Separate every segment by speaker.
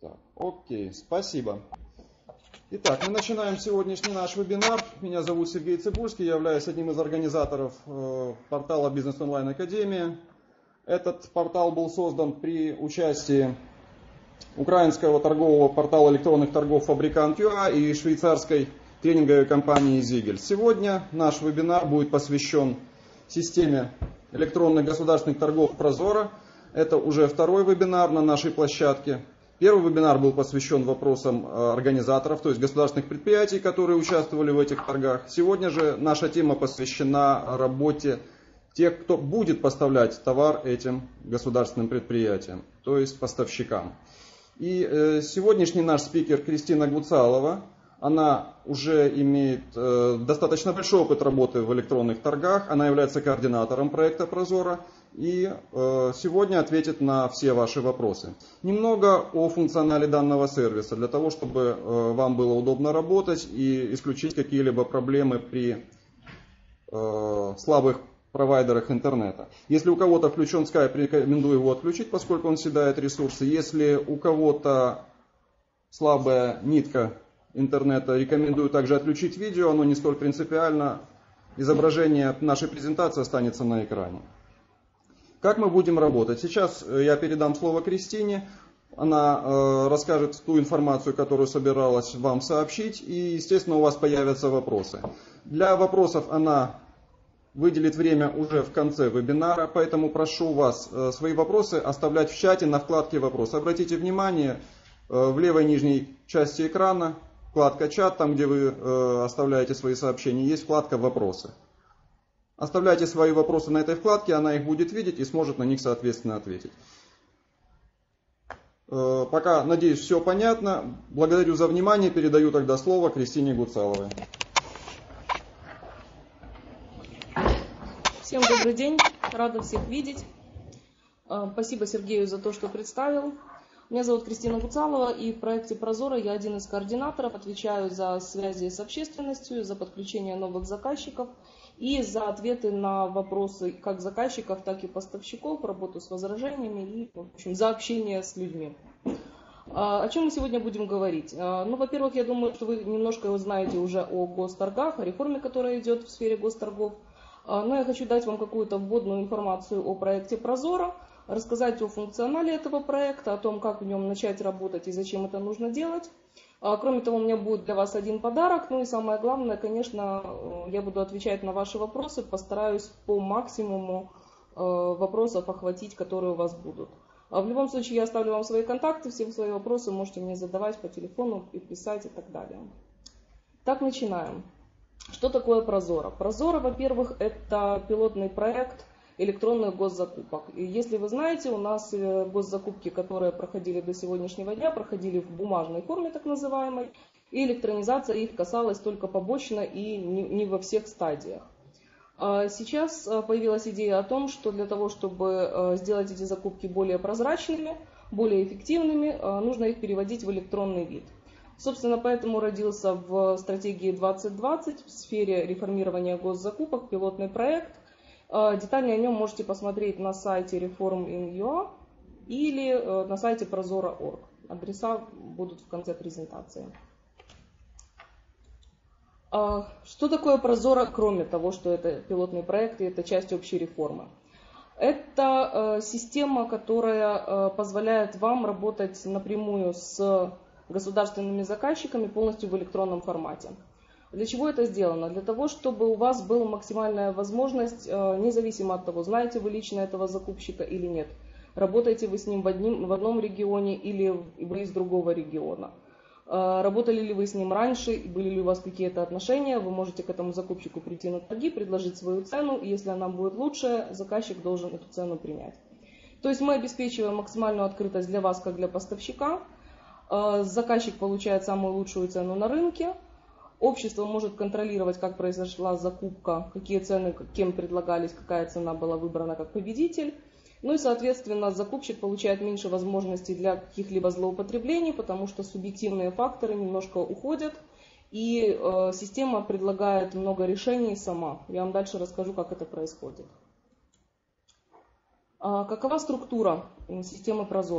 Speaker 1: Так, окей, спасибо. Итак, мы начинаем сегодняшний наш вебинар. Меня зовут Сергей Цыбульский, я являюсь одним из организаторов портала Бизнес Онлайн Академия. Этот портал был создан при участии украинского торгового портала электронных торгов Fabrikant.ua и швейцарской тренинговой компании Ziegel. Сегодня наш вебинар будет посвящен системе электронных государственных торгов Прозоро. Это уже второй вебинар на нашей площадке. Первый вебинар был посвящен вопросам организаторов, то есть государственных предприятий, которые участвовали в этих торгах. Сегодня же наша тема посвящена работе тех, кто будет поставлять товар этим государственным предприятиям, то есть поставщикам. И сегодняшний наш спикер Кристина Гуцалова, она уже имеет достаточно большой опыт работы в электронных торгах, она является координатором проекта Прозоро и сегодня ответит на все ваши вопросы. Немного о функционале данного сервиса, для того, чтобы вам было удобно работать и исключить какие-либо проблемы при слабых провайдерах интернета. Если у кого-то включен Skype, рекомендую его отключить, поскольку он съедает ресурсы. Если у кого-то слабая нитка интернета, рекомендую также отключить видео, оно не столь принципиально. Изображение нашей презентации останется на экране. Как мы будем работать? Сейчас я передам слово Кристине. Она расскажет ту информацию, которую собиралась вам сообщить. И, естественно, у вас появятся вопросы. Для вопросов она выделит время уже в конце вебинара. Поэтому прошу вас свои вопросы оставлять в чате на вкладке «Вопросы». Обратите внимание, в левой нижней части экрана вкладка «Чат», там где вы оставляете свои сообщения, есть вкладка «Вопросы». Оставляйте свои вопросы на этой вкладке, она их будет видеть и сможет на них соответственно ответить. Пока, надеюсь, все понятно. Благодарю за внимание. Передаю тогда слово Кристине Гуцаловой.
Speaker 2: Всем добрый день. Рада всех видеть. Спасибо Сергею за то, что представил. Меня зовут Кристина Гуцалова, и в проекте Прозоро я один из координаторов, отвечаю за связи с общественностью, за подключение новых заказчиков и за ответы на вопросы как заказчиков, так и поставщиков, работу с возражениями и, в общем, за общение с людьми. О чем мы сегодня будем говорить? Ну, во-первых, я думаю, что вы немножко знаете уже о госторгах, о реформе, которая идет в сфере госторгов. Но я хочу дать вам какую-то вводную информацию о проекте Прозоро, рассказать о функционале этого проекта, о том, как в нем начать работать и зачем это нужно делать. Кроме того, у меня будет для вас один подарок. Ну и самое главное, конечно, я буду отвечать на ваши вопросы, постараюсь по максимуму вопросов охватить, которые у вас будут. В любом случае, я оставлю вам свои контакты, все свои вопросы можете мне задавать по телефону и писать и так далее. Так, начинаем. Что такое Прозоро? Прозоро, во-первых, это пилотный проект электронных госзакупок. И если вы знаете, у нас госзакупки, которые проходили до сегодняшнего дня, проходили в бумажной форме, так называемой, и электронизация их касалась только побочно и не во всех стадиях. Сейчас появилась идея о том, что для того, чтобы сделать эти закупки более прозрачными, более эффективными, нужно их переводить в электронный вид. Собственно, поэтому родился в стратегии 2020 в сфере реформирования госзакупок пилотный проект. Детальнее о нем можете посмотреть на сайте Reform.in.ua или на сайте Prozoro.org. Адреса будут в конце презентации. Что такое Прозоро, кроме того, что это пилотный проект и это часть общей реформы? Это система, которая позволяет вам работать напрямую с государственными заказчиками полностью в электронном формате. Для чего это сделано? Для того, чтобы у вас была максимальная возможность, независимо от того, знаете вы лично этого закупщика или нет, работаете вы с ним в одном регионе или вы из другого региона, работали ли вы с ним раньше, были ли у вас какие-то отношения, вы можете к этому закупщику прийти на торги, предложить свою цену, и если она будет лучше, заказчик должен эту цену принять. То есть мы обеспечиваем максимальную открытость для вас, как для поставщика, заказчик получает самую лучшую цену на рынке, общество может контролировать, как произошла закупка, какие цены, кем предлагались, какая цена была выбрана как победитель. Ну и, соответственно, закупщик получает меньше возможностей для каких-либо злоупотреблений, потому что субъективные факторы немножко уходят, и система предлагает много решений сама. Я вам дальше расскажу, как это происходит. Какова структура системы Прозоро?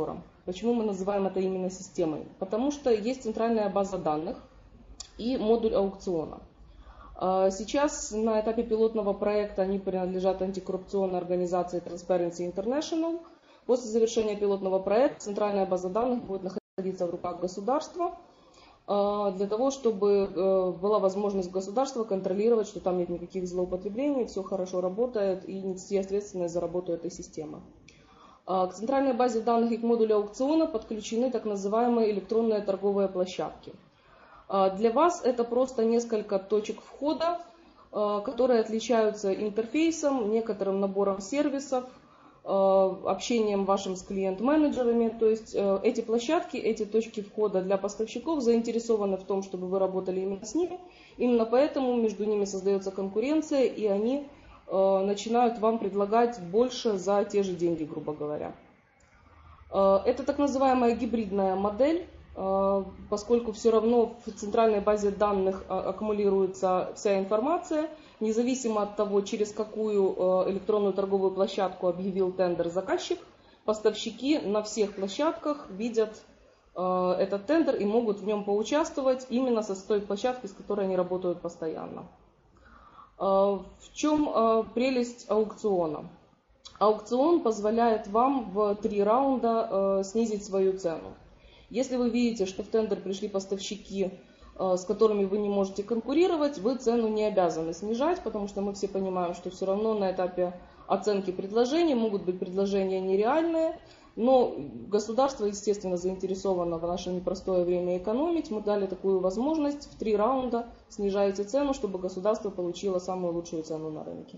Speaker 2: Почему мы называем это именно системой? Потому что есть центральная база данных и модуль аукциона. Сейчас на этапе пилотного проекта они принадлежат антикоррупционной организации Transparency International. После завершения пилотного проекта центральная база данных будет находиться в руках государства, для того, чтобы была возможность государства контролировать, что там нет никаких злоупотреблений, все хорошо работает и нести ответственность за работу этой системы. К центральной базе данных и к модулю аукциона подключены так называемые электронные торговые площадки. Для вас это просто несколько точек входа, которые отличаются интерфейсом, некоторым набором сервисов, общением вашим с клиент-менеджерами. То есть эти площадки, эти точки входа для поставщиков заинтересованы в том, чтобы вы работали именно с ними. Именно поэтому между ними создается конкуренция, и они начинают вам предлагать больше за те же деньги, грубо говоря. Это так называемая гибридная модель, поскольку все равно в центральной базе данных аккумулируется вся информация, независимо от того, через какую электронную торговую площадку объявил тендер заказчик, поставщики на всех площадках видят этот тендер и могут в нем поучаствовать именно со той площадки, с которой они работают постоянно. В чем прелесть аукциона? Аукцион позволяет вам в 3 раунда снизить свою цену. Если вы видите, что в тендер пришли поставщики, с которыми вы не можете конкурировать, вы цену не обязаны снижать, потому что мы все понимаем, что все равно на этапе оценки предложений могут быть предложения нереальные, но государство, естественно, заинтересовано в наше непростое время экономить. Мы дали такую возможность: в 3 раунда снижаете цену, чтобы государство получило самую лучшую цену на рынке.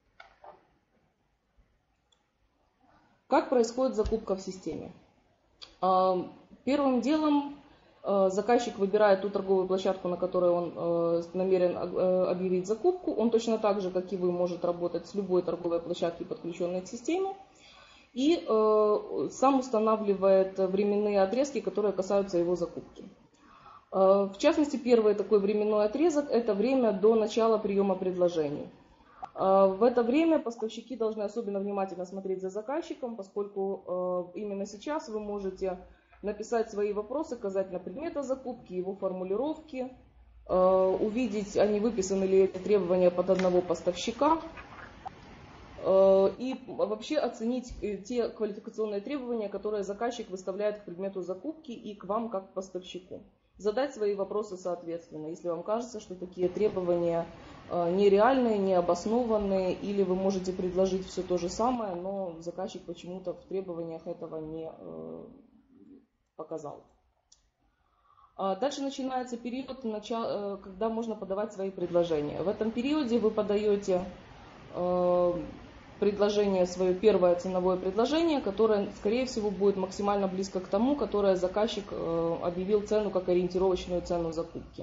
Speaker 2: Как происходит закупка в системе? Первым делом заказчик выбирает ту торговую площадку, на которой он намерен объявить закупку. Он точно так же, как и вы, может работать с любой торговой площадкой, подключенной к системе. И сам устанавливает временные отрезки, которые касаются его закупки. В частности, первый такой временной отрезок – это время до начала приема предложений. В это время поставщики должны особенно внимательно смотреть за заказчиком, поскольку именно сейчас вы можете написать свои вопросы касательно предмета закупки, его формулировки, увидеть, они выписаны ли эти требования под одного поставщика, и вообще оценить те квалификационные требования, которые заказчик выставляет к предмету закупки и к вам как к поставщику. Задать свои вопросы соответственно, если вам кажется, что такие требования нереальные, необоснованные, или вы можете предложить все то же самое, но заказчик почему-то в требованиях этого не показал. Дальше начинается период, когда можно подавать свои предложения. В этом периоде вы подаете предложение, свое первое ценовое предложение, которое, скорее всего, будет максимально близко к тому, которое заказчик объявил цену как ориентировочную цену закупки.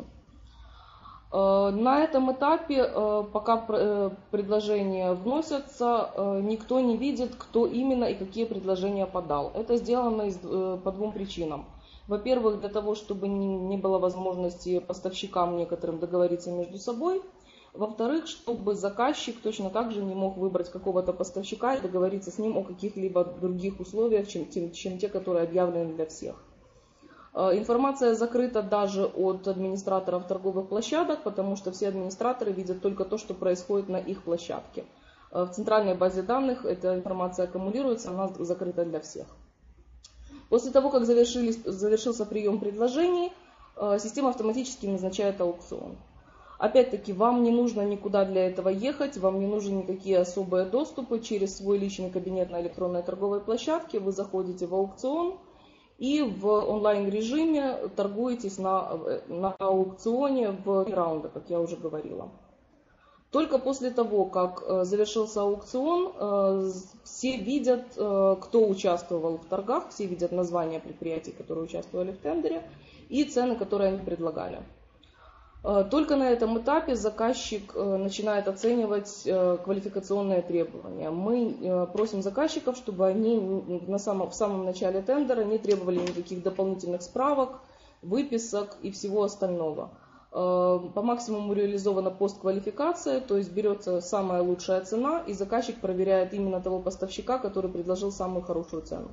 Speaker 2: На этом этапе, пока предложения вносятся, никто не видит, кто именно и какие предложения подал. Это сделано по 2 причинам. Во-первых, для того, чтобы не было возможности поставщикам некоторым договориться между собой. Во-вторых, чтобы заказчик точно так же не мог выбрать какого-то поставщика и договориться с ним о каких-либо других условиях, чем те, которые объявлены для всех. Информация закрыта даже от администраторов торговых площадок, потому что все администраторы видят только то, что происходит на их площадке. В центральной базе данных эта информация аккумулируется, она закрыта для всех. После того, как завершился прием предложений, система автоматически назначает аукцион. Опять-таки, вам не нужно никуда для этого ехать, вам не нужны никакие особые доступы. Через свой личный кабинет на электронной торговой площадке вы заходите в аукцион и в онлайн-режиме торгуетесь на аукционе в 3 раунда, как я уже говорила. Только после того, как завершился аукцион, все видят, кто участвовал в торгах, все видят названия предприятий, которые участвовали в тендере, и цены, которые они предлагали. Только на этом этапе заказчик начинает оценивать квалификационные требования. Мы просим заказчиков, чтобы они в самом начале тендера не требовали никаких дополнительных справок, выписок и всего остального. По максимуму реализована постквалификация, то есть берется самая лучшая цена, и заказчик проверяет именно того поставщика, который предложил самую хорошую цену.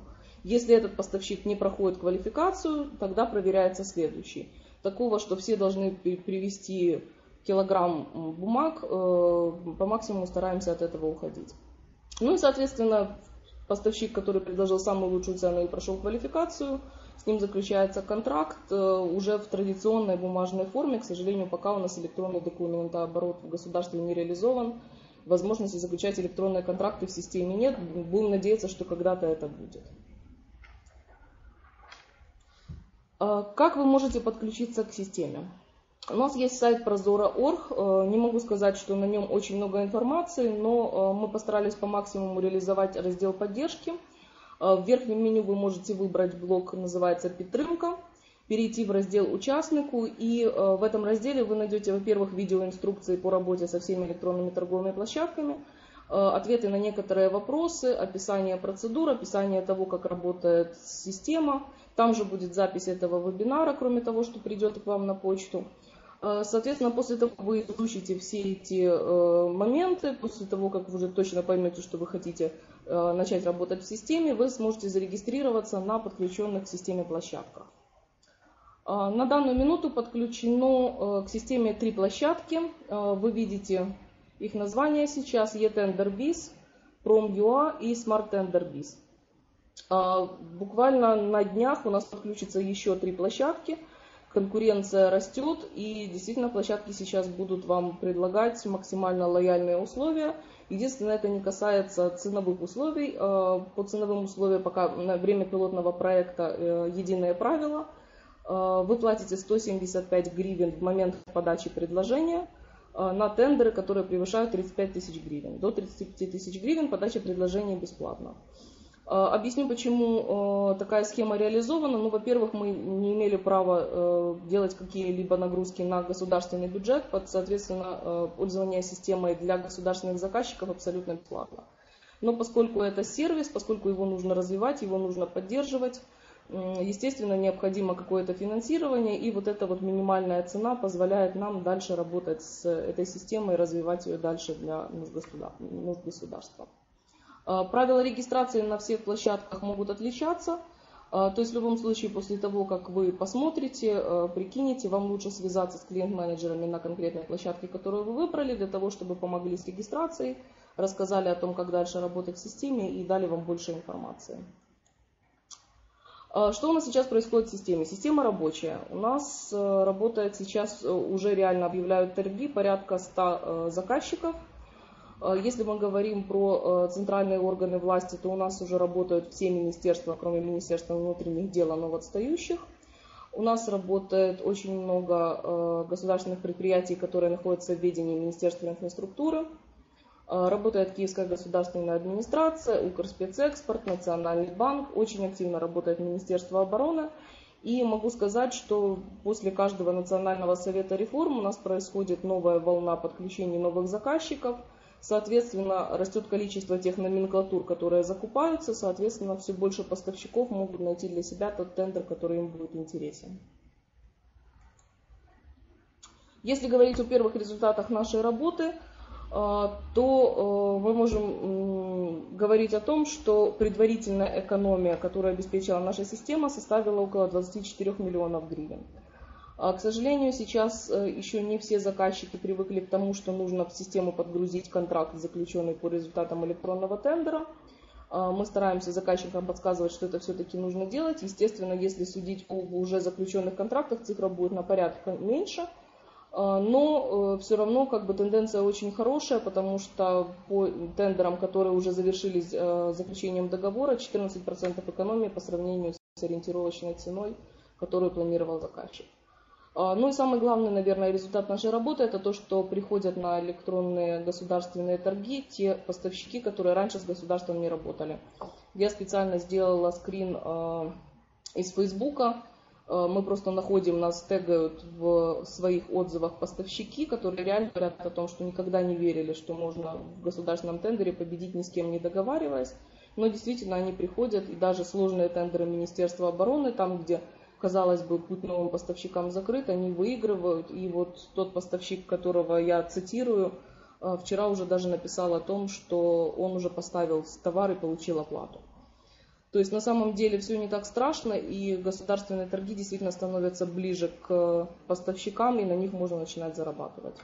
Speaker 2: Если этот поставщик не проходит квалификацию, тогда проверяется следующий. Такого, что все должны привезти килограмм бумаг, по максимуму стараемся от этого уходить. Ну и, соответственно, поставщик, который предложил самую лучшую цену и прошел квалификацию, с ним заключается контракт уже в традиционной бумажной форме. К сожалению, пока у нас электронный документооборот в государстве не реализован. Возможности заключать электронные контракты в системе нет. Будем надеяться, что когда-то это будет. Как вы можете подключиться к системе? У нас есть сайт Прозора.орг. Не могу сказать, что на нем очень много информации, но мы постарались по максимуму реализовать раздел поддержки. В верхнем меню вы можете выбрать блок, называется «Підтримка», перейти в раздел «Участнику», и в этом разделе вы найдете, во-первых, видеоинструкции по работе со всеми электронными торговыми площадками, ответы на некоторые вопросы, описание процедур, описание того, как работает система. Там же будет запись этого вебинара, кроме того, что придет к вам на почту. Соответственно, после того, как вы изучите все эти моменты, после того, как вы уже точно поймете, что вы хотите начать работать в системе, вы сможете зарегистрироваться на подключенных к системе площадках. На данную минуту подключено к системе 3 площадки. Вы видите их названия сейчас: eTenderBiz, Prom.ua и SmartTenderBiz. Буквально на днях у нас подключится еще 3 площадки. Конкуренция растет, и действительно площадки сейчас будут вам предлагать максимально лояльные условия. Единственное, это не касается ценовых условий. По ценовым условиям пока на время пилотного проекта единые правила. Вы платите 175 гривен в момент подачи предложения на тендеры, которые превышают 35 тысяч гривен. До 35 тысяч гривен подача предложения бесплатна. Объясню, почему такая схема реализована. Ну, во-первых, мы не имели права делать какие-либо нагрузки на государственный бюджет, соответственно, пользование системой для государственных заказчиков абсолютно бесплатно. Но поскольку это сервис, поскольку его нужно развивать, его нужно поддерживать, естественно, необходимо какое-то финансирование, и вот эта вот минимальная цена позволяет нам дальше работать с этой системой и развивать ее дальше для нужд государства. Правила регистрации на всех площадках могут отличаться. То есть в любом случае после того, как вы посмотрите, прикинете, вам лучше связаться с клиент-менеджерами на конкретной площадке, которую вы выбрали, для того, чтобы помогли с регистрацией, рассказали о том, как дальше работать в системе и дали вам больше информации. Что у нас сейчас происходит в системе? Система рабочая. У нас работает сейчас, уже реально объявляют торги, порядка 100 заказчиков. Если мы говорим про центральные органы власти, то у нас уже работают все министерства, кроме Министерства внутренних дел, новоотстающих. У нас работает очень много государственных предприятий, которые находятся в ведении Министерства инфраструктуры. Работает Киевская государственная администрация, Укрспецэкспорт, Национальный банк. Очень активно работает Министерство обороны. И могу сказать, что после каждого национального совета реформ у нас происходит новая волна подключения новых заказчиков. Соответственно, растет количество тех номенклатур, которые закупаются. Соответственно, все больше поставщиков могут найти для себя тот тендер, который им будет интересен. Если говорить о первых результатах нашей работы, то мы можем говорить о том, что предварительная экономия, которую обеспечила наша система, составила около 24 миллионов гривен. К сожалению, сейчас еще не все заказчики привыкли к тому, что нужно в систему подгрузить контракт, заключенный по результатам электронного тендера. Мы стараемся заказчикам подсказывать, что это все-таки нужно делать. Естественно, если судить об уже заключенных контрактах, цифра будет на порядок меньше. Но все равно тенденция очень хорошая, потому что по тендерам, которые уже завершились заключением договора, 14% экономии по сравнению с ориентировочной ценой, которую планировал заказчик. Ну и самый главный, наверное, результат нашей работы — это то, что приходят на электронные государственные торги те поставщики, которые раньше с государством не работали. Я специально сделала скрин из Фейсбука. Мы просто находим, нас тегают в своих отзывах поставщики, которые реально говорят о том, что никогда не верили, что можно в государственном тендере победить, ни с кем не договариваясь. Но действительно они приходят, и даже сложные тендеры Министерства обороны, там, где, казалось бы, путь новым поставщикам закрыт, они выигрывают. И вот тот поставщик, которого я цитирую, вчера уже даже написал о том, что он уже поставил товар и получил оплату. То есть на самом деле все не так страшно, и государственные торги действительно становятся ближе к поставщикам, и на них можно начинать зарабатывать.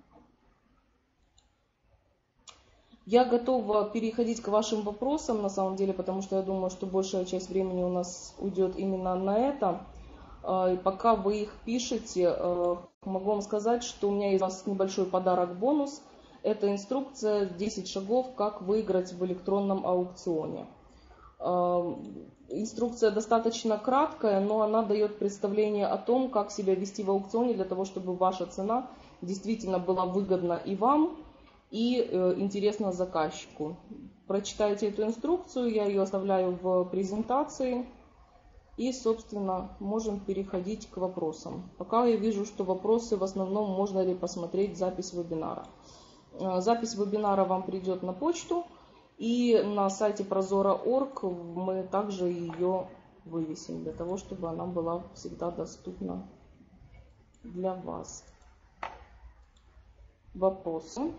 Speaker 2: Я готова переходить к вашим вопросам, на самом деле, потому что я думаю, что большая часть времени у нас уйдет именно на это. И пока вы их пишете, могу вам сказать, что у меня есть у вас небольшой подарок-бонус. Это инструкция 10 шагов, как выиграть в электронном аукционе. Инструкция достаточно краткая, но она дает представление о том, как себя вести в аукционе для того, чтобы ваша цена действительно была выгодна и вам, и интересна заказчику. Прочитайте эту инструкцию, я ее оставляю в презентации. И, собственно, можем переходить к вопросам. Пока я вижу, что вопросы в основном можно ли посмотреть запись вебинара. Запись вебинара вам придет на почту. И на сайте Prozoro.org мы также ее вывесим, для того, чтобы она была всегда доступна для вас. Вопросы?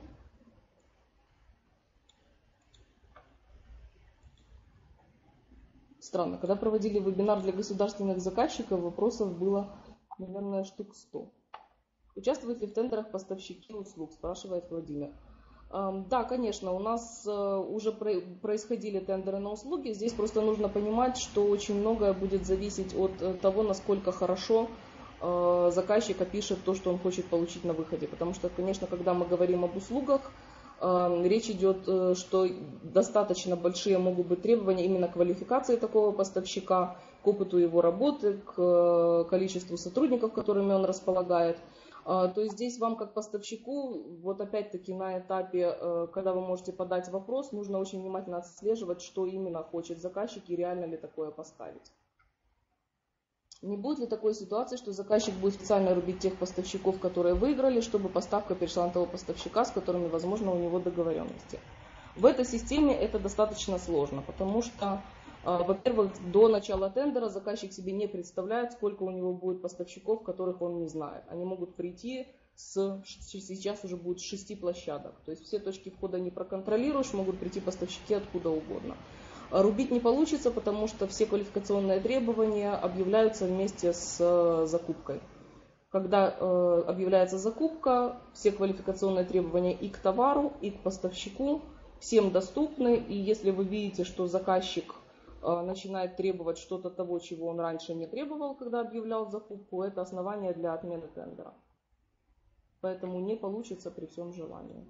Speaker 2: Странно, когда проводили вебинар для государственных заказчиков, вопросов было, наверное, штук 100. Участвуют ли в тендерах поставщики услуг, спрашивает Владимир. Да, конечно, у нас уже происходили тендеры на услуги. Здесь просто нужно понимать, что очень многое будет зависеть от того, насколько хорошо заказчик опишет то, что он хочет получить на выходе. Потому что, конечно, когда мы говорим об услугах, речь идет, что достаточно большие могут быть требования именно к квалификации такого поставщика, к опыту его работы, к количеству сотрудников, которыми он располагает. То есть здесь вам как поставщику, вот опять-таки на этапе, когда вы можете подать вопрос, нужно очень внимательно отслеживать, что именно хочет заказчик и реально ли такое поставить. Не будет ли такой ситуации, что заказчик будет специально рубить тех поставщиков, которые выиграли, чтобы поставка перешла на того поставщика, с которыми, возможно, у него договоренности? В этой системе это достаточно сложно, потому что, во-первых, до начала тендера заказчик себе не представляет, сколько у него будет поставщиков, которых он не знает. Они могут прийти сейчас уже будет 6 площадок. То есть все точки входа не проконтролируешь, могут прийти поставщики откуда угодно. Рубить не получится, потому что все квалификационные требования объявляются вместе с закупкой. Когда объявляется закупка, все квалификационные требования и к товару, и к поставщику всем доступны. И если вы видите, что заказчик начинает требовать что-то того, чего он раньше не требовал, когда объявлял закупку, это основание для отмены тендера. Поэтому не получится при всем желании.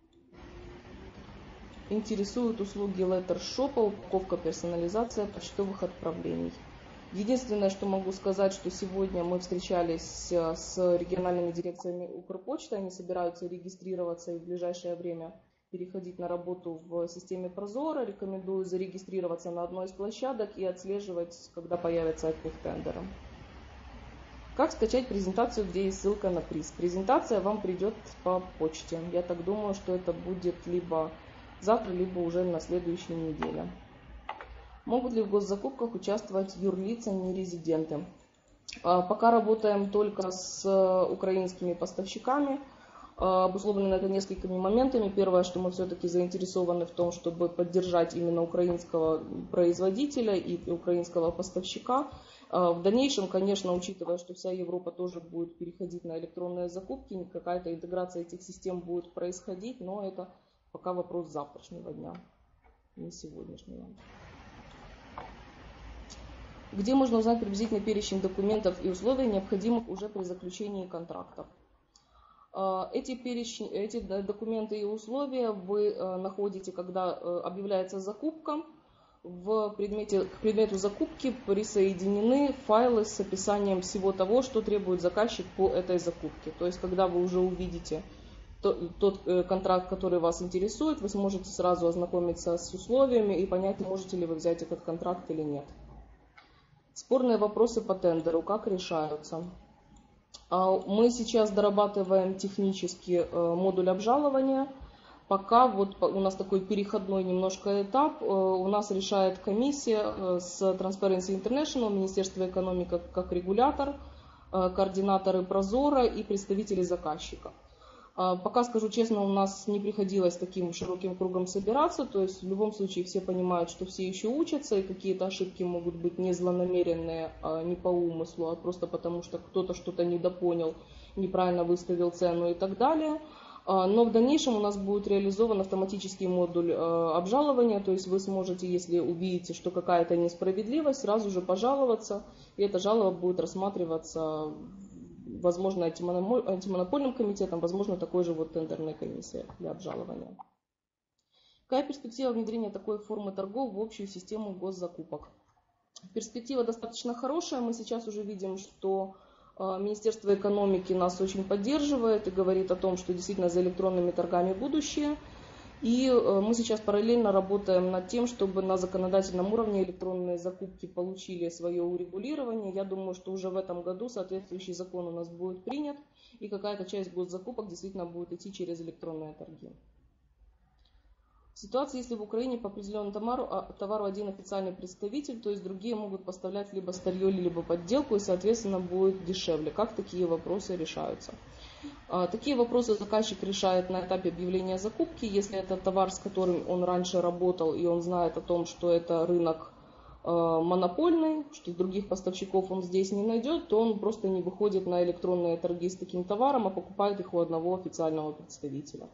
Speaker 2: Интересуют услуги леттершопа, упаковка, персонализация почтовых отправлений. Единственное, что могу сказать, что сегодня мы встречались с региональными дирекциями Укрпочты. Они собираются регистрироваться и в ближайшее время переходить на работу в системе Prozoro. Рекомендую зарегистрироваться на одной из площадок и отслеживать, когда появятся от них тендеры. Как скачать презентацию, где есть ссылка на приз? Презентация вам придет по почте. Я так думаю, что это будет либо завтра, либо уже на следующей неделе. Могут ли в госзакупках участвовать юрлица, не резиденты? Пока работаем только с украинскими поставщиками. Обусловлено это несколькими моментами. Первое, что мы все-таки заинтересованы в том, чтобы поддержать именно украинского производителя и украинского поставщика. В дальнейшем, конечно, учитывая, что вся Европа тоже будет переходить на электронные закупки, какая-то интеграция этих систем будет происходить, но это пока вопрос завтрашнего дня, не сегодняшнего. Где можно узнать приблизительный перечень документов и условий, необходимых уже при заключении контрактов? Эти документы и условия вы находите, когда объявляется закупка. К предмету закупки присоединены файлы с описанием всего того, что требует заказчик по этой закупке. То есть, когда вы уже увидите тот контракт, который вас интересует, вы сможете сразу ознакомиться с условиями и понять, можете ли вы взять этот контракт или нет. Спорные вопросы по тендеру, как решаются? Мы сейчас дорабатываем технически модуль обжалования. Пока вот у нас такой переходной немножко этап. У нас решает комиссия с Transparency International, Министерство экономики как регулятор, координаторы Prozoro и представители заказчика. Пока, скажу честно, у нас не приходилось таким широким кругом собираться, то есть в любом случае все понимают, что все еще учатся, и какие-то ошибки могут быть не злонамеренные, не по умыслу, а просто потому, что кто-то что-то недопонял, неправильно выставил цену и так далее. Но в дальнейшем у нас будет реализован автоматический модуль обжалования, то есть вы сможете, если увидите, что какая-то несправедливость, сразу же пожаловаться, и эта жалоба будет рассматриваться, возможно, антимонопольным комитетом, возможно, такой же вот тендерной комиссией для обжалования. Какая перспектива внедрения такой формы торгов в общую систему госзакупок? Перспектива достаточно хорошая. Мы сейчас уже видим, что Министерство экономики нас очень поддерживает и говорит о том, что действительно за электронными торгами будущее. И мы сейчас параллельно работаем над тем, чтобы на законодательном уровне электронные закупки получили свое урегулирование. Я думаю, что уже в этом году соответствующий закон у нас будет принят, и какая-то часть госзакупок действительно будет идти через электронные торги. В ситуации, если в Украине по определенному товару один официальный представитель, то есть другие могут поставлять либо старье, либо подделку, и, соответственно, будет дешевле. Как такие вопросы решаются? Такие вопросы заказчик решает на этапе объявления закупки. Если это товар, с которым он раньше работал, и он знает о том, что это рынок монопольный, что других поставщиков он здесь не найдет, то он просто не выходит на электронные торги с таким товаром, а покупает их у одного официального представителя.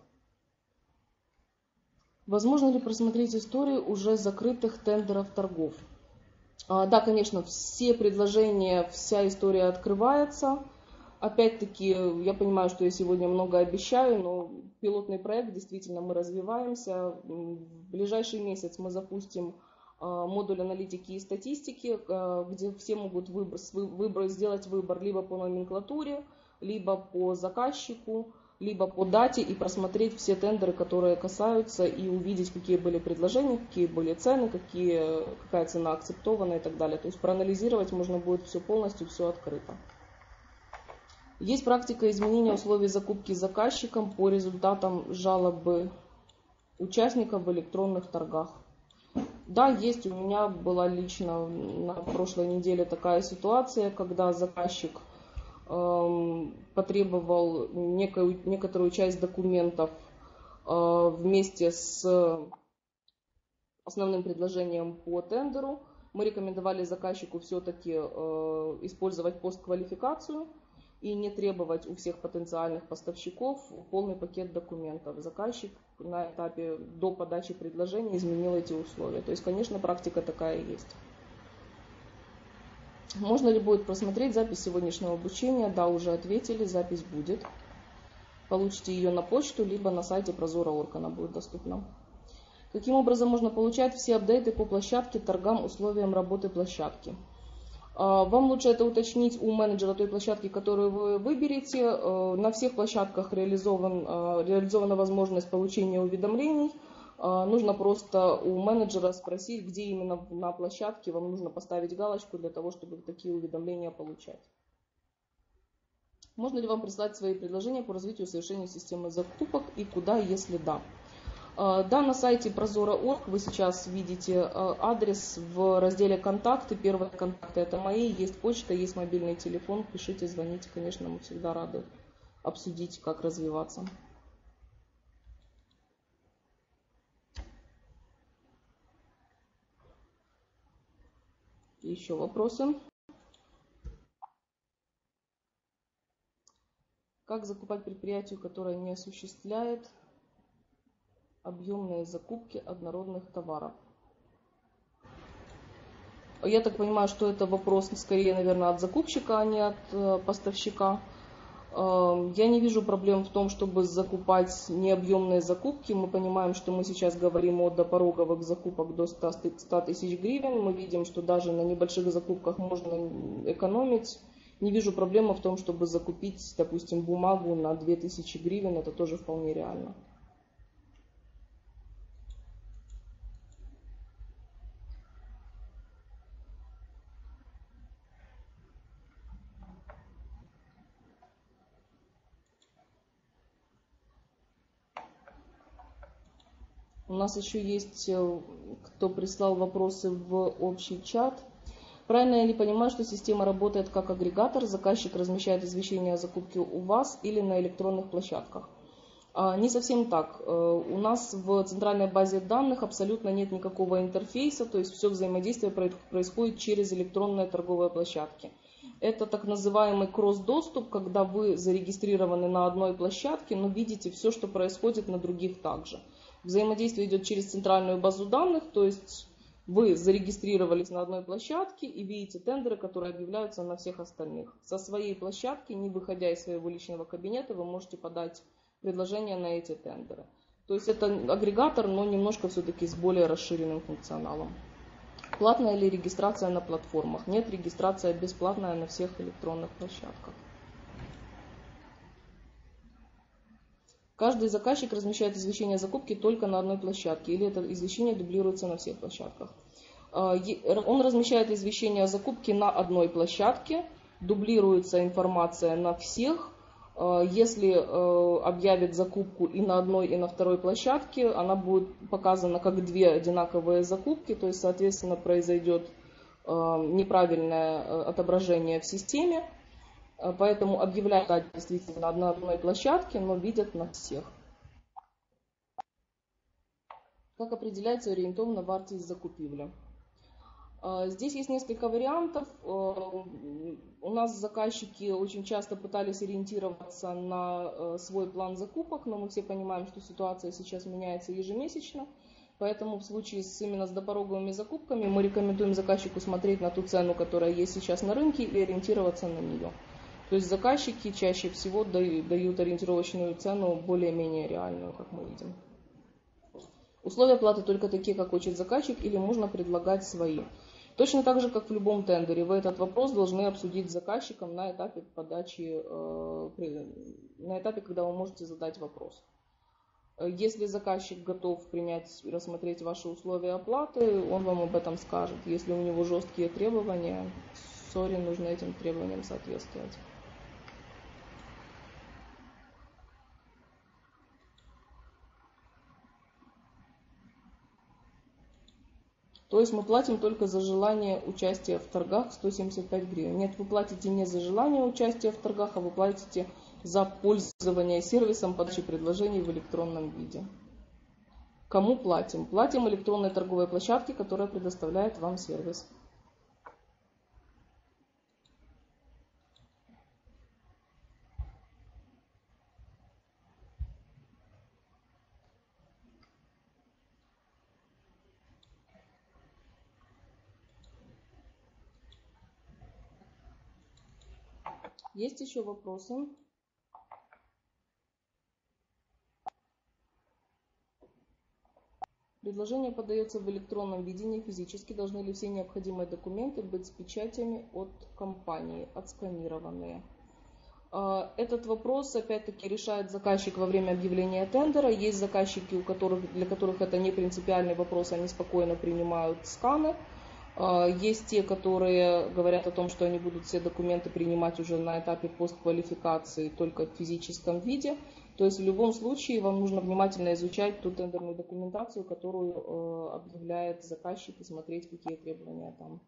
Speaker 2: Возможно ли просмотреть истории уже закрытых тендеров торгов? Да, конечно, все предложения, вся история открывается. Опять-таки, я понимаю, что я сегодня много обещаю, но пилотный проект, действительно, мы развиваемся. В ближайший месяц мы запустим модуль аналитики и статистики, где все могут сделать выбор либо по номенклатуре, либо по заказчику, либо по дате, и просмотреть все тендеры, которые касаются, и увидеть, какие были предложения, какие были цены, какая цена акцептована и так далее. То есть проанализировать можно будет все полностью, все открыто. Есть практика изменения условий закупки заказчиком по результатам жалобы участников в электронных торгах. Да, есть. У меня была лично на прошлой неделе такая ситуация, когда заказчик потребовал некоторую часть документов вместе с основным предложением по тендеру. Мы рекомендовали заказчику все-таки использовать постквалификацию и не требовать у всех потенциальных поставщиков полный пакет документов. Заказчик на этапе до подачи предложения изменил эти условия. То есть, конечно, практика такая есть. Можно ли будет просмотреть запись сегодняшнего обучения? Да, уже ответили, запись будет. Получите ее на почту, либо на сайте Прозора.орг она будет доступна. Каким образом можно получать все апдейты по площадке, торгам, условиям работы площадки? Вам лучше это уточнить у менеджера той площадки, которую вы выберете. На всех площадках реализована возможность получения уведомлений. Нужно просто у менеджера спросить, где именно на площадке вам нужно поставить галочку для того, чтобы такие уведомления получать. Можно ли вам прислать свои предложения по развитию и совершению системы закупок и куда, если да? Да, на сайте Прозора.орг вы сейчас видите адрес в разделе «Контакты». Первые контакты это мои, есть почта, есть мобильный телефон. Пишите, звоните, конечно, мы всегда рады обсудить, как развиваться. Еще вопросы? Как закупать предприятию, которое не осуществляет объемные закупки однородных товаров? Я так понимаю, что это вопрос скорее, наверное, от закупщика, а не от поставщика. Я не вижу проблем в том, чтобы закупать необъемные закупки. Мы понимаем, что мы сейчас говорим о допороговых закупок до 100 тысяч гривен. Мы видим, что даже на небольших закупках можно экономить. Не вижу проблемы в том, чтобы закупить, допустим, бумагу на 2000 гривен. Это тоже вполне реально. У нас еще есть, кто прислал вопросы в общий чат. Правильно я ли понимаю, что система работает как агрегатор, заказчик размещает извещения о закупке у вас или на электронных площадках? Не совсем так. У нас в центральной базе данных абсолютно нет никакого интерфейса, то есть все взаимодействие происходит через электронные торговые площадки. Это так называемый кросс-доступ, когда вы зарегистрированы на одной площадке, но видите все, что происходит на других также. Взаимодействие идет через центральную базу данных, то есть вы зарегистрировались на одной площадке и видите тендеры, которые объявляются на всех остальных. Со своей площадки, не выходя из своего личного кабинета, вы можете подать предложения на эти тендеры. То есть это агрегатор, но немножко все-таки с более расширенным функционалом. Платная ли регистрация на платформах? Нет, регистрация бесплатная на всех электронных площадках. Каждый заказчик размещает извещение о закупке только на одной площадке, или это извещение дублируется на всех площадках. Он размещает извещение о закупке на одной площадке, дублируется информация на всех. Если объявит закупку и на одной, и на второй площадке, она будет показана как две одинаковые закупки, то есть, соответственно, произойдет неправильное отображение в системе. Поэтому объявляют действительно на одной площадке, но видят на всех. Как определяется ориентовно вартість закупівлі? Здесь есть несколько вариантов. У нас заказчики очень часто пытались ориентироваться на свой план закупок, но мы все понимаем, что ситуация сейчас меняется ежемесячно. Поэтому в случае именно с допороговыми закупками мы рекомендуем заказчику смотреть на ту цену, которая есть сейчас на рынке, и ориентироваться на нее. То есть заказчики чаще всего дают ориентировочную цену более-менее реальную, как мы видим. Условия платы только такие, как хочет заказчик, или можно предлагать свои. Точно так же, как в любом тендере, вы этот вопрос должны обсудить с заказчиком на этапе подачи, на этапе, когда вы можете задать вопрос. Если заказчик готов принять, рассмотреть ваши условия оплаты, он вам об этом скажет. Если у него жесткие требования, нужно этим требованиям соответствовать. То есть мы платим только за желание участия в торгах 175 гривен. Нет, вы платите не за желание участия в торгах, а вы платите за пользование сервисом подачи предложений в электронном виде. Кому платим? Платим электронной торговой площадке, которая предоставляет вам сервис. Есть еще вопросы? Предложение подается в электронном виде, не физически. Должны ли все необходимые документы быть с печатями от компании, отсканированные? Этот вопрос, опять-таки, решает заказчик во время объявления тендера. Есть заказчики, для которых это не принципиальный вопрос, они спокойно принимают сканы. Есть те, которые говорят о том, что они будут все документы принимать уже на этапе постквалификации только в физическом виде. То есть в любом случае вам нужно внимательно изучать ту тендерную документацию, которую объявляет заказчик, и смотреть, какие требования там.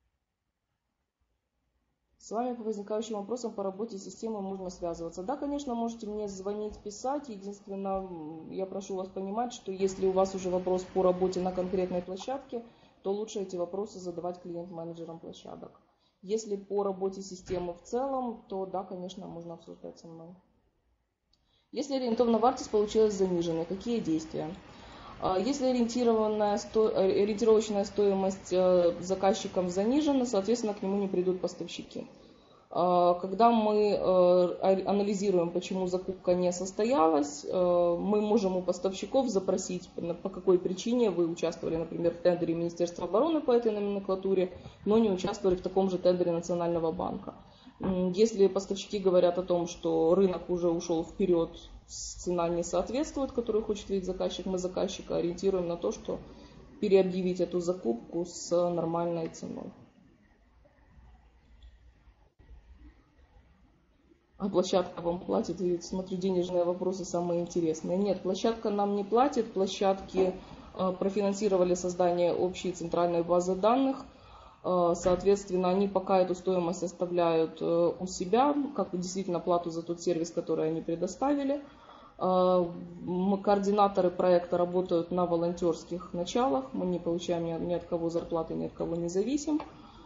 Speaker 2: С вами по возникающим вопросам по работе системы можно связываться. Да, конечно, можете мне звонить, писать. Единственное, я прошу вас понимать, что если у вас уже вопрос по работе на конкретной площадке, то лучше эти вопросы задавать клиент-менеджерам площадок. Если по работе системы в целом, то да, конечно, можно обсуждать со мной. Если ориентованная вартість получилась заниженной, какие действия? Если ориентировочная стоимость заказчиком занижена, соответственно, к нему не придут поставщики. Когда мы анализируем, почему закупка не состоялась, мы можем у поставщиков запросить, по какой причине вы участвовали, например, в тендере Министерства обороны по этой номенклатуре, но не участвовали в таком же тендере Национального банка. Если поставщики говорят о том, что рынок уже ушел вперед, цена не соответствует, которую хочет видеть заказчик, мы заказчика ориентируем на то, что переобъявить эту закупку с нормальной ценой. А площадка вам платит? И смотрю, денежные вопросы самые интересные. Нет, площадка нам не платит. Площадки профинансировали создание общей центральной базы данных. Соответственно, они пока эту стоимость оставляют у себя, как действительно плату за тот сервис, который они предоставили. Координаторы проекта работают на волонтерских началах. Мы не получаем ни от кого зарплаты, ни от кого не зависим.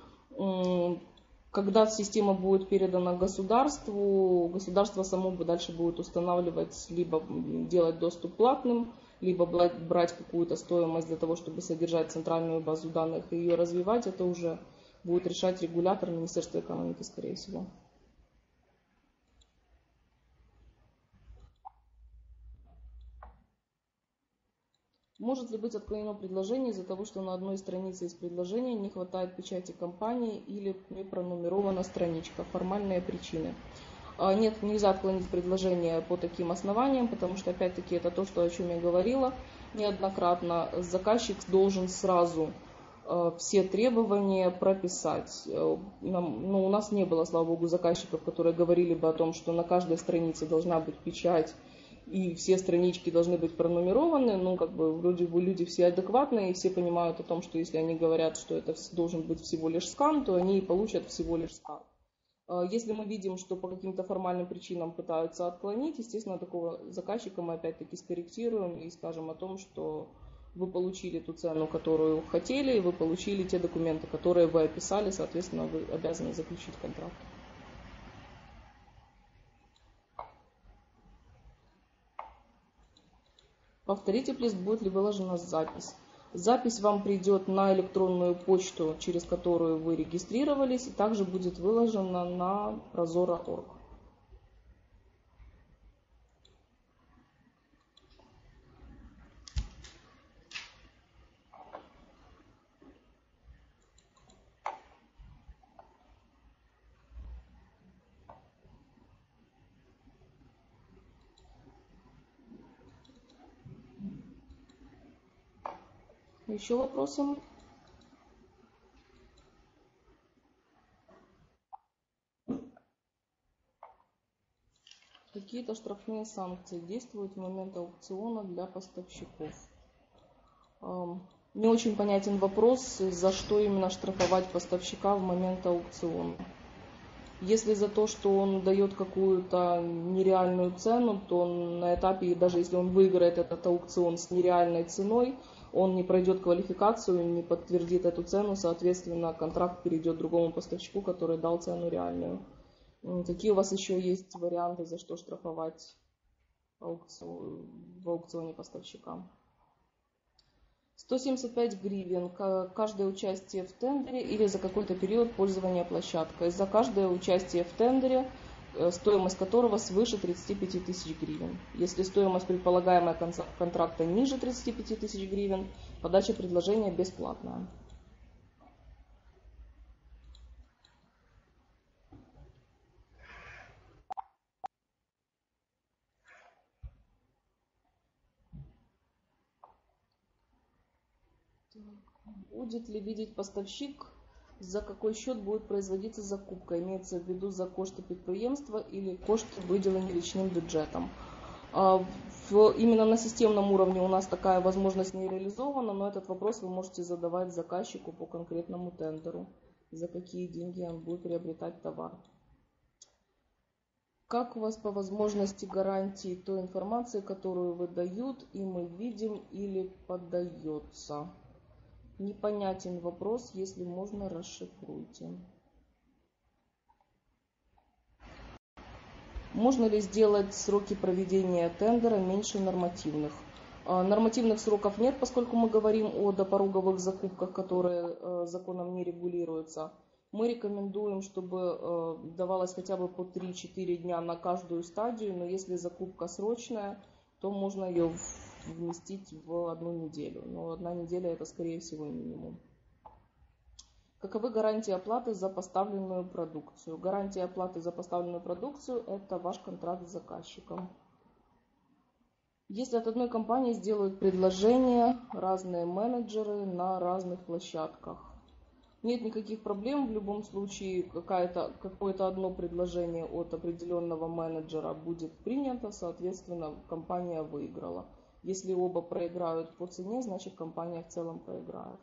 Speaker 2: Когда система будет передана государству, государство само дальше будет устанавливать, либо делать доступ платным, либо брать какую-то стоимость для того, чтобы содержать центральную базу данных и ее развивать. Это уже будет решать регулятор Министерства экономики, скорее всего. Может ли быть отклонено предложение из-за того, что на одной странице из предложения не хватает печати компании или не пронумерована страничка? Формальные причины. Нет, нельзя отклонить предложение по таким основаниям, потому что, опять-таки, это то, о чем я говорила неоднократно. Заказчик должен сразу все требования прописать. У нас не было, слава богу, заказчиков, которые говорили бы о том, что на каждой странице должна быть печать, и все странички должны быть пронумерованы. Люди все адекватные, и все понимают о том, что если они говорят, что это должен быть всего лишь скан, то они и получат всего лишь скан. Если мы видим, что по каким-то формальным причинам пытаются отклонить, естественно, такого заказчика мы опять-таки скорректируем и скажем о том, что вы получили ту цену, которую хотели, и вы получили те документы, которые вы описали, соответственно, вы обязаны заключить контракт. Повторите, плиз, будет ли выложена запись. Запись вам придет на электронную почту, через которую вы регистрировались, и также будет выложена на Prozoro.org. Еще вопросы? Какие-то штрафные санкции действуют в момент аукциона для поставщиков. Не очень понятен вопрос, за что именно штрафовать поставщика в момент аукциона. Если за то, что он дает какую-то нереальную цену, то на этапе, даже если он выиграет этот аукцион с нереальной ценой, он не пройдет квалификацию, не подтвердит эту цену, соответственно, контракт перейдет другому поставщику, который дал цену реальную. Какие у вас еще есть варианты, за что штрафовать в аукционе поставщика? 175 гривен каждое участие в тендере или за какой-то период пользования площадкой. За каждое участие в тендере, стоимость которого свыше 35 тысяч гривен. Если стоимость предполагаемого контракта ниже 35 тысяч гривен, подача предложения бесплатная. Будет ли видеть поставщик, за какой счет будет производиться закупка? Имеется в виду за кошти підприємства или кошти, выделенные личным бюджетом. Именно на системном уровне у нас такая возможность не реализована, но этот вопрос вы можете задавать заказчику по конкретному тендеру, за какие деньги он будет приобретать товар. Как у вас по возможности гарантии той информации, которую выдают, и мы видим или поддается? Непонятен вопрос, если можно, расшифруйте. Можно ли сделать сроки проведения тендера меньше нормативных? Нормативных сроков нет, поскольку мы говорим о допороговых закупках, которые законом не регулируются. Мы рекомендуем, чтобы давалось хотя бы по 3-4 дня на каждую стадию, но если закупка срочная, то можно ее вместить в 1 неделю. Но 1 неделя это, скорее всего, минимум. Каковы гарантии оплаты за поставленную продукцию? Гарантия оплаты за поставленную продукцию – это ваш контракт с заказчиком. Если от одной компании сделают предложение разные менеджеры на разных площадках, нет никаких проблем. В любом случае какое-то одно предложение от определенного менеджера будет принято, соответственно, компания выиграла. Если оба проиграют по цене, значит компания в целом проиграет.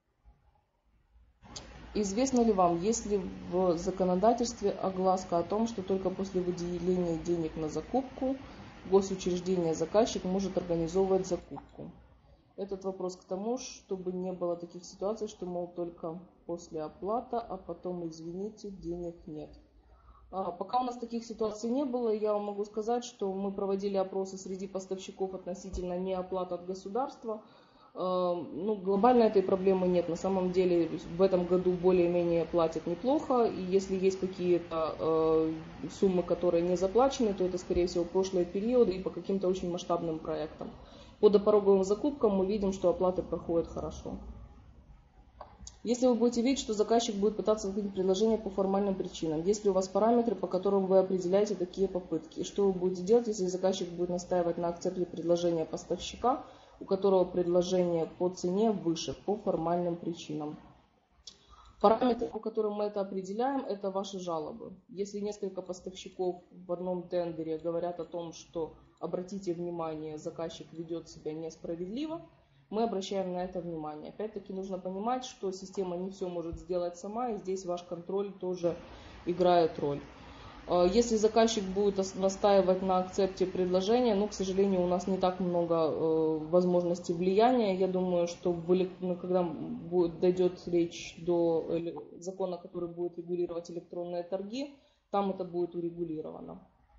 Speaker 2: Известно ли вам, есть ли в законодательстве огласка о том, что только после выделения денег на закупку госучреждение заказчик может организовывать закупку. Этот вопрос к тому, чтобы не было таких ситуаций, что, мол, только после оплаты, а потом, извините, денег нет. Пока у нас таких ситуаций не было, я вам могу сказать, что мы проводили опросы среди поставщиков относительно неоплаты от государства. Глобально этой проблемы нет. На самом деле в этом году более-менее платят неплохо. И если есть какие-то суммы, которые не заплачены, то это, скорее всего, прошлые периоды и по каким-то очень масштабным проектам. По допороговым закупкам мы видим, что оплаты проходят хорошо. Если вы будете видеть, что заказчик будет пытаться открыть предложение по формальным причинам, есть ли у вас параметры, по которым вы определяете такие попытки? И что вы будете делать, если заказчик будет настаивать на акцепте предложения поставщика, у которого предложение по цене выше, по формальным причинам? Параметры, по которым мы это определяем, это ваши жалобы. Если несколько поставщиков в одном тендере говорят о том, что, обратите внимание, заказчик ведет себя несправедливо, мы обращаем на это внимание. Опять-таки нужно понимать, что система не все может сделать сама, и здесь ваш контроль тоже играет роль. Если заказчик будет настаивать на акцепте предложения, к сожалению, у нас не так много возможностей влияния. Я думаю, что когда дойдет речь до закона, который будет регулировать электронные торги, там это будет урегулировано.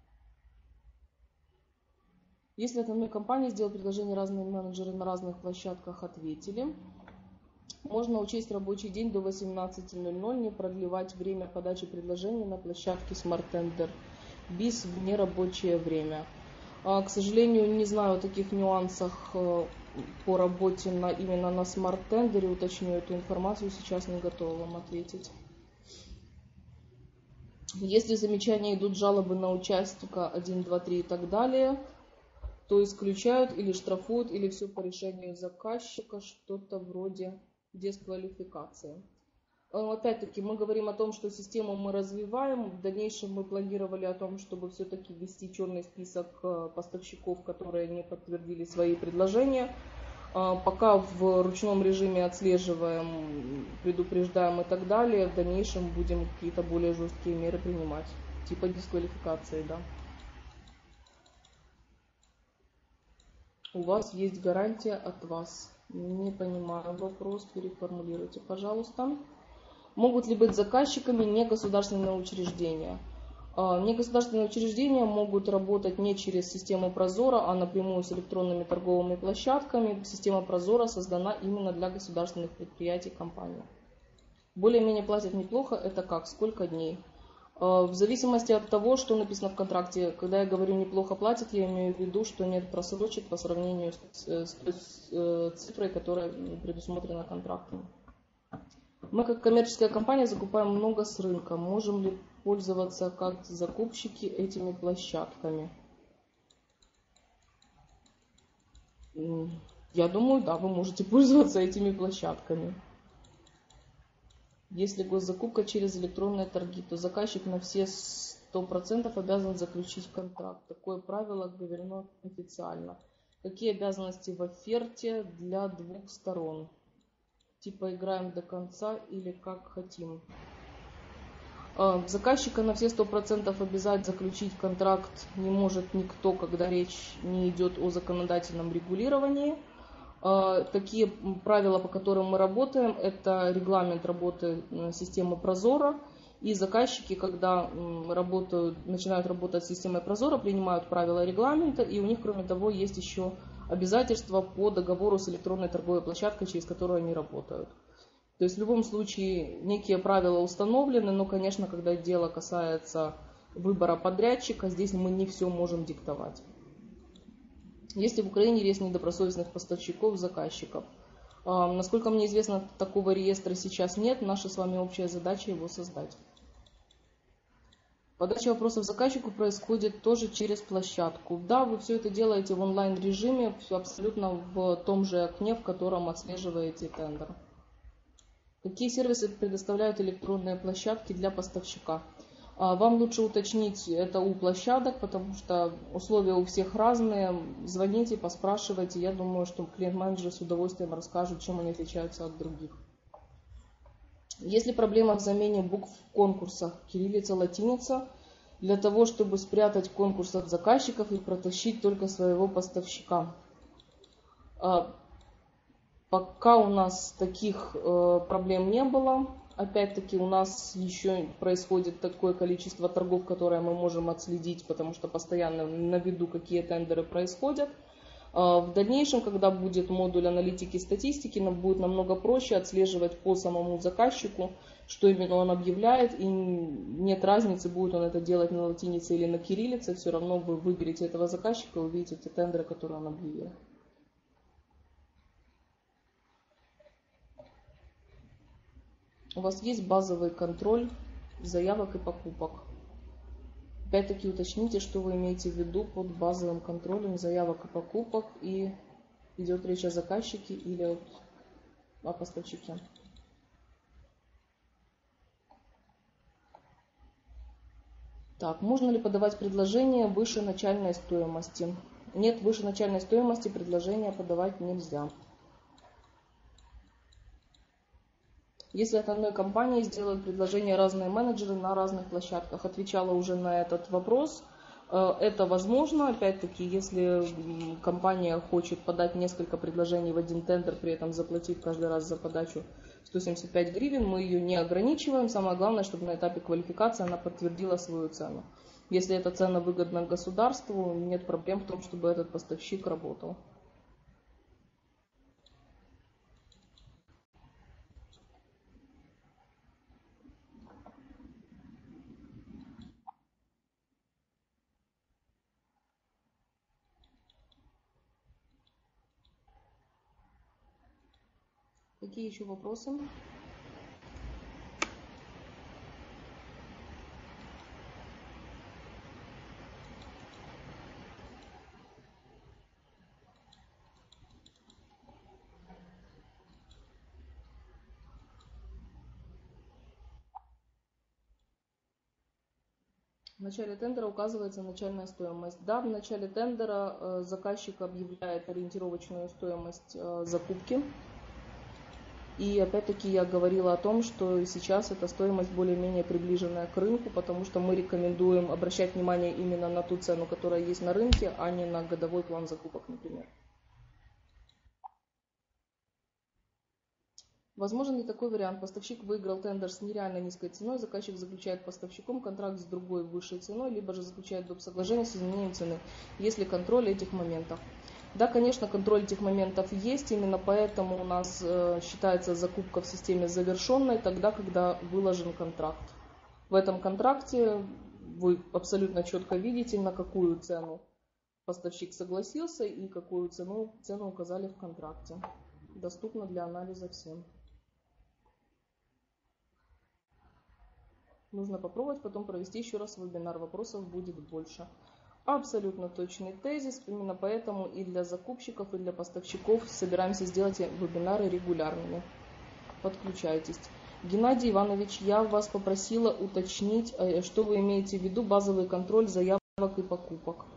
Speaker 2: Если от одной компании сделал предложение, разные менеджеры на разных площадках ответили, можно учесть рабочий день до 18:00, не продлевать время подачи предложений на площадке Smart Tender BIS в нерабочее время. К сожалению, не знаю о таких нюансах по работе именно на Smart Tender, уточню эту информацию, сейчас не готова вам ответить. Если замечания идут жалобы на участника 1, 2, 3 и так далее, то исключают или штрафуют, или все по решению заказчика, что-то вроде дисквалификации. Опять-таки мы говорим о том, что систему мы развиваем. В дальнейшем мы планировали о том, чтобы все-таки ввести черный список поставщиков, которые не подтвердили свои предложения. Пока в ручном режиме отслеживаем, предупреждаем и так далее. В дальнейшем будем какие-то более жесткие меры принимать, типа дисквалификации, да. У вас есть гарантия от вас. Не понимаю вопрос, переформулируйте, пожалуйста. Могут ли быть заказчиками негосударственные учреждения? Негосударственные учреждения могут работать не через систему Прозора, а напрямую с электронными торговыми площадками. Система Прозора создана именно для государственных предприятий и компаний. Более-менее платят неплохо. Это как? Сколько дней? В зависимости от того, что написано в контракте. Когда я говорю неплохо платят, я имею в виду, что нет просрочек по сравнению с цифрой, которая предусмотрена контрактом. Мы как коммерческая компания закупаем много с рынка. Можем ли пользоваться как закупщики этими площадками? Я думаю, да, вы можете пользоваться этими площадками. Если госзакупка через электронные торги, то заказчик на все 100% обязан заключить контракт. Такое правило говорено официально. Какие обязанности в оферте для двух сторон? Типа играем до конца или как хотим. Заказчика на все 100% обязать заключить контракт не может никто, когда речь не идет о законодательном регулировании. Такие правила, по которым мы работаем, это регламент работы системы Прозора. И заказчики, когда начинают работать с системой Прозора, принимают правила регламента. И у них, кроме того, есть еще обязательства по договору с электронной торговой площадкой, через которую они работают. То есть в любом случае некие правила установлены, но, конечно, когда дело касается выбора подрядчика, здесь мы не все можем диктовать. Если в Украине реестр недобросовестных поставщиков, заказчиков. Насколько мне известно, такого реестра сейчас нет. Наша с вами общая задача его создать. Подача вопросов заказчику происходит тоже через площадку. Да, вы все это делаете в онлайн-режиме, абсолютно в том же окне, в котором отслеживаете тендер. Какие сервисы предоставляют электронные площадки для поставщика? Вам лучше уточнить это у площадок, потому что условия у всех разные. Звоните, поспрашивайте. Я думаю, что клиент-менеджеры с удовольствием расскажут, чем они отличаются от других. Есть ли проблема в замене букв в конкурсах? Кириллица, латиница. для того, чтобы спрятать конкурс от заказчиков и протащить только своего поставщика. Пока у нас таких проблем не было. Опять-таки у нас еще происходит такое количество торгов, которое мы можем отследить, потому что постоянно на виду какие тендеры происходят. В дальнейшем, когда будет модуль аналитики и статистики, нам будет намного проще отслеживать по самому заказчику, что именно он объявляет, и нет разницы, будет он это делать на латинице или на кириллице, все равно вы выберете этого заказчика и увидите те тендеры, которые он объявил. У вас есть базовый контроль заявок и покупок. Опять-таки уточните, что вы имеете в виду под базовым контролем заявок и покупок, и идет речь о заказчике или о поставщике. Так, можно ли подавать предложение выше начальной стоимости? Нет, выше начальной стоимости предложения подавать нельзя. Если от одной компании сделают предложение разные менеджеры на разных площадках, отвечала уже на этот вопрос. Это возможно, опять-таки, если компания хочет подать несколько предложений в один тендер, при этом заплатив каждый раз за подачу 175 гривен, мы ее не ограничиваем. Самое главное, чтобы на этапе квалификации она подтвердила свою цену. Если эта цена выгодна государству, нет проблем в том, чтобы этот поставщик работал. Какие еще вопросы? В начале тендера указывается начальная стоимость. Да, в начале тендера заказчик объявляет ориентировочную стоимость закупки. И опять-таки я говорила о том, что сейчас эта стоимость более-менее приближенная к рынку, потому что мы рекомендуем обращать внимание именно на ту цену, которая есть на рынке, а не на годовой план закупок, например. Возможен ли такой вариант? Поставщик выиграл тендер с нереально низкой ценой, заказчик заключает с поставщиком контракт с другой высшей ценой, либо же заключает доп. Соглашение с изменением цены, если контроль этих моментов. Да, конечно, контроль этих моментов есть, именно поэтому у нас считается закупка в системе завершенной тогда, когда выложен контракт. В этом контракте вы абсолютно четко видите, на какую цену поставщик согласился и какую цену указали в контракте. Доступно для анализа всем. Нужно попробовать потом провести еще раз вебинар, вопросов будет больше. Абсолютно точный тезис, именно поэтому и для закупщиков, и для поставщиков собираемся сделать вебинары регулярными. Подключайтесь. Геннадий Иванович, я вас попросила уточнить, что вы имеете в виду базовый контроль заявок и покупок.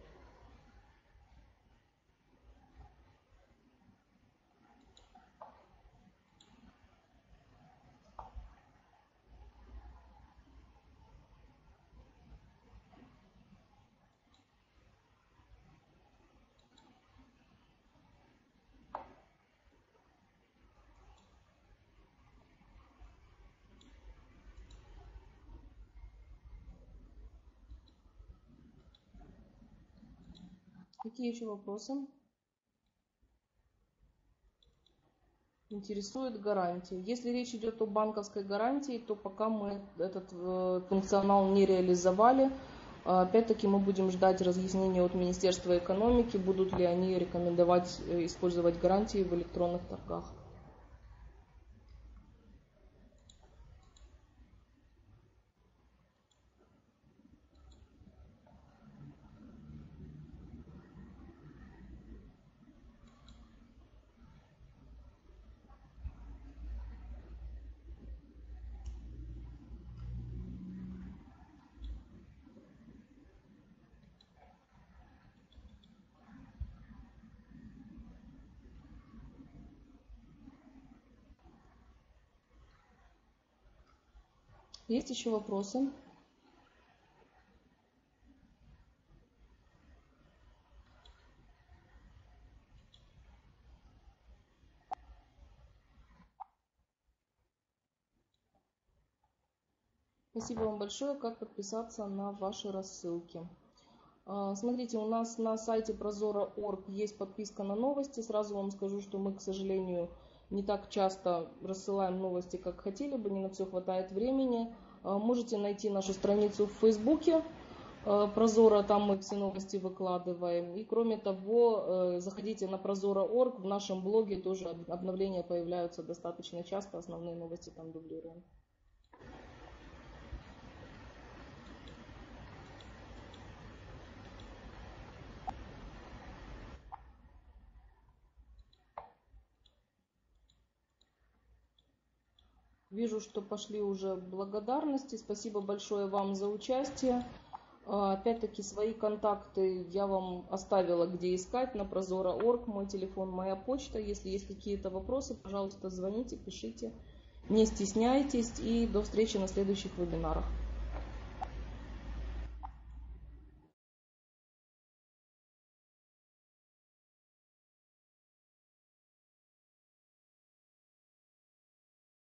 Speaker 2: Какие еще вопросы? Интересует гарантия. Если речь идет о банковской гарантии, то пока мы этот функционал не реализовали. Опять-таки мы будем ждать разъяснения от Министерства экономики, будут ли они рекомендовать использовать гарантии в электронных торгах. Есть еще вопросы? Спасибо вам большое. Как подписаться на ваши рассылки? Смотрите, у нас на сайте Prozoro.org есть подписка на новости. Сразу вам скажу, что мы, к сожалению, не так часто рассылаем новости, как хотели бы, не на все хватает времени. Можете найти нашу страницу в Фейсбуке Prozoro, там мы все новости выкладываем. И кроме того, заходите на Prozoro.org, в нашем блоге тоже обновления появляются достаточно часто, основные новости там дублируем. Вижу, что пошли уже благодарности. Спасибо большое вам за участие. Опять-таки свои контакты я вам оставила, где искать, на Prozoro.org, мой телефон, моя почта. Если есть какие-то вопросы, пожалуйста, звоните, пишите, не стесняйтесь, и до встречи на следующих вебинарах.